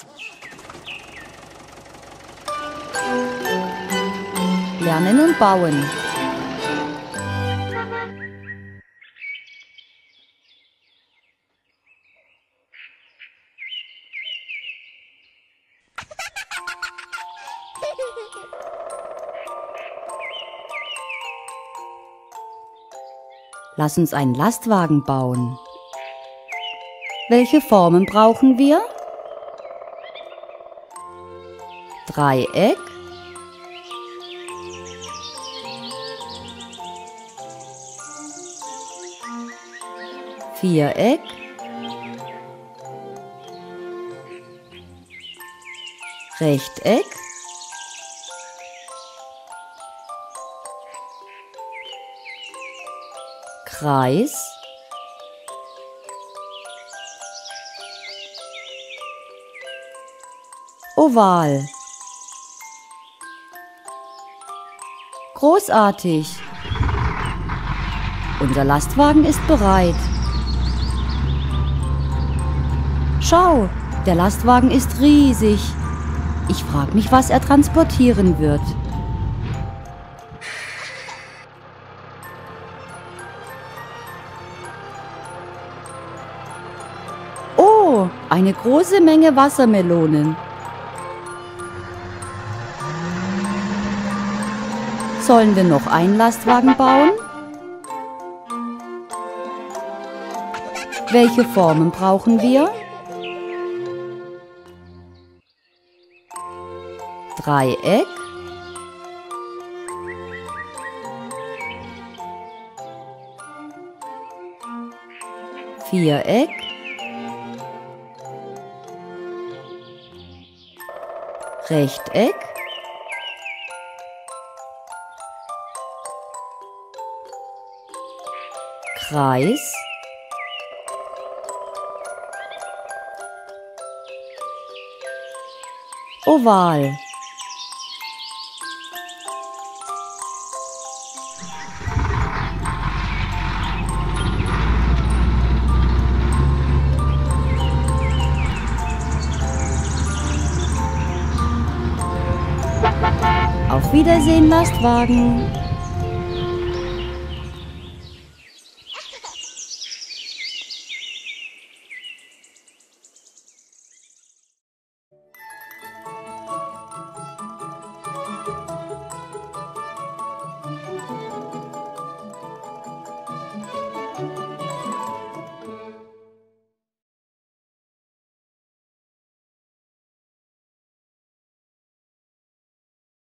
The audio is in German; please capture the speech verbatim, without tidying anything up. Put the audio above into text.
Lernen und bauen. Lass uns einen Lastwagen bauen. Welche Formen brauchen wir? Dreieck, Viereck, Rechteck, Kreis, Oval. Großartig! Unser Lastwagen ist bereit. Schau, der Lastwagen ist riesig. Ich frage mich, was er transportieren wird. Oh, eine große Menge Wassermelonen. Sollen wir noch einen Lastwagen bauen? Welche Formen brauchen wir? Dreieck, Viereck, Rechteck, Kreis, Oval. Auf Wiedersehen, Lastwagen!